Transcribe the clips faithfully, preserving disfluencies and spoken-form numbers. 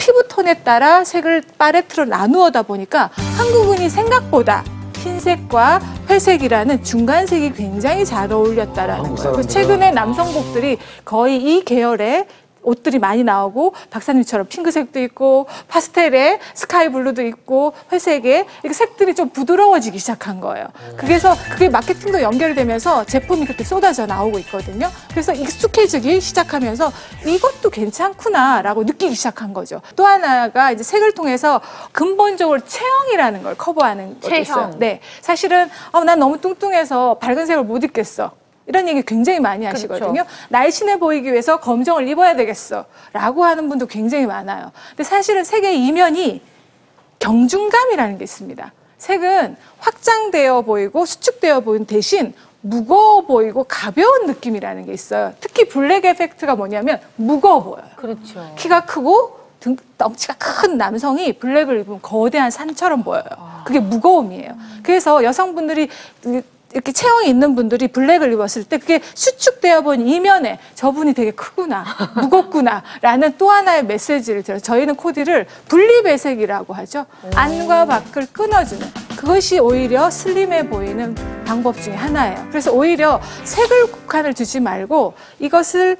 피부톤에 따라 색을 팔레트로 나누어다 보니까 한국인이 생각보다 흰색과 회색이라는 중간색이 굉장히 잘 어울렸다라는 거예요. 그래서 최근에 남성복들이 거의 이 계열의 옷들이 많이 나오고 박사님처럼 핑크색도 있고 파스텔에 스카이블루도 있고 회색에 이렇게 색들이 좀 부드러워지기 시작한 거예요. 그래서 그게 마케팅도 연결되면서 제품이 그렇게 쏟아져 나오고 있거든요. 그래서 익숙해지기 시작하면서 이것도 괜찮구나라고 느끼기 시작한 거죠. 또 하나가 이제 색을 통해서 근본적으로 체형이라는 걸 커버하는 것도 있어요. 네, 사실은 어, 난 너무 뚱뚱해서 밝은 색을 못 입겠어. 이런 얘기 굉장히 많이 하시거든요. 그렇죠. 날씬해 보이기 위해서 검정을 입어야 되겠어 라고 하는 분도 굉장히 많아요. 근데 사실은 색의 이면이 경중감이라는 게 있습니다. 색은 확장되어 보이고 수축되어 보이는 대신 무거워 보이고 가벼운 느낌이라는 게 있어요. 특히 블랙 에펙트가 뭐냐면 무거워 보여요. 그렇죠. 키가 크고 등, 덩치가 큰 남성이 블랙을 입으면 거대한 산처럼 보여요. 그게 무거움이에요. 그래서 여성분들이 이렇게 체형이 있는 분들이 블랙을 입었을 때 그게 수축되어 보이는 이면에 저분이 되게 크구나, 무겁구나 라는 또 하나의 메시지를 들어요. 저희는 코디를 분리배색이라고 하죠. 안과 밖을 끊어주는 그것이 오히려 슬림해 보이는 방법 중에 하나예요. 그래서 오히려 색을 국한을 두지 말고 이것을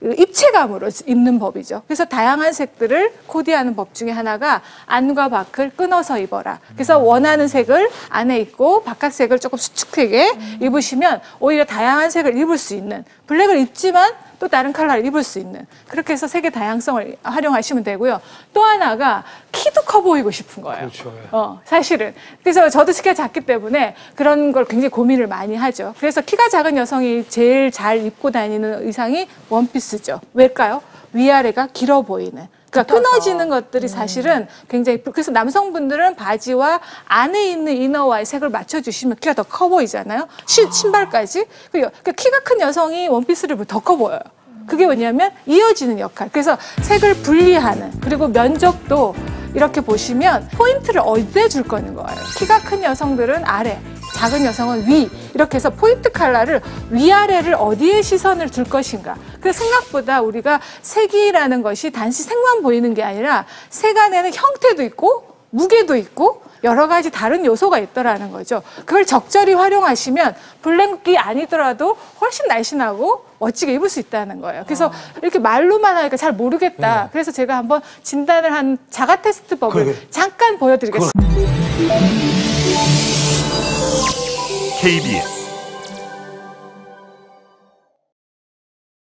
입체감으로 입는 법이죠. 그래서 다양한 색들을 코디하는 법 중에 하나가 안과 밖을 끊어서 입어라. 그래서 원하는 색을 안에 입고 바깥 색을 조금 수축하게 음. 입으시면 오히려 다양한 색을 입을 수 있는, 블랙을 입지만 또 다른 컬러를 입을 수 있는, 그렇게 해서 색의 다양성을 활용하시면 되고요. 또 하나가 키도 커 보이고 싶은 거예요. 그렇죠. 어, 사실은. 그래서 저도 키가 작기 때문에 그런 걸 굉장히 고민을 많이 하죠. 그래서 키가 작은 여성이 제일 잘 입고 다니는 의상이 원피스죠. 왜일까요? 위아래가 길어 보이는. 그러니까 끊어지는 것들이 사실은 굉장히, 그래서 남성분들은 바지와 안에 있는 이너와의 색을 맞춰주시면 키가 더 커 보이잖아요. 시, 신발까지. 그러니까 키가 큰 여성이 원피스를 입으면 더 커 보여요. 그게 뭐냐면 이어지는 역할. 그래서 색을 분리하는, 그리고 면적도 이렇게 보시면 포인트를 어디에 줄 거는 거예요. 키가 큰 여성들은 아래, 작은 여성은 위, 이렇게 해서 포인트 컬러를 위아래를 어디에 시선을 둘 것인가. 그래서 생각보다 우리가 색이라는 것이 단지 색만 보이는 게 아니라 색 안에는 형태도 있고 무게도 있고 여러 가지 다른 요소가 있더라는 거죠. 그걸 적절히 활용하시면 블랙이 아니더라도 훨씬 날씬하고 멋지게 입을 수 있다는 거예요. 그래서 이렇게 말로만 하니까 잘 모르겠다. 네. 그래서 제가 한번 진단을 한 자가 테스트법을 그래. 잠깐 보여드리겠습니다. 케이비에스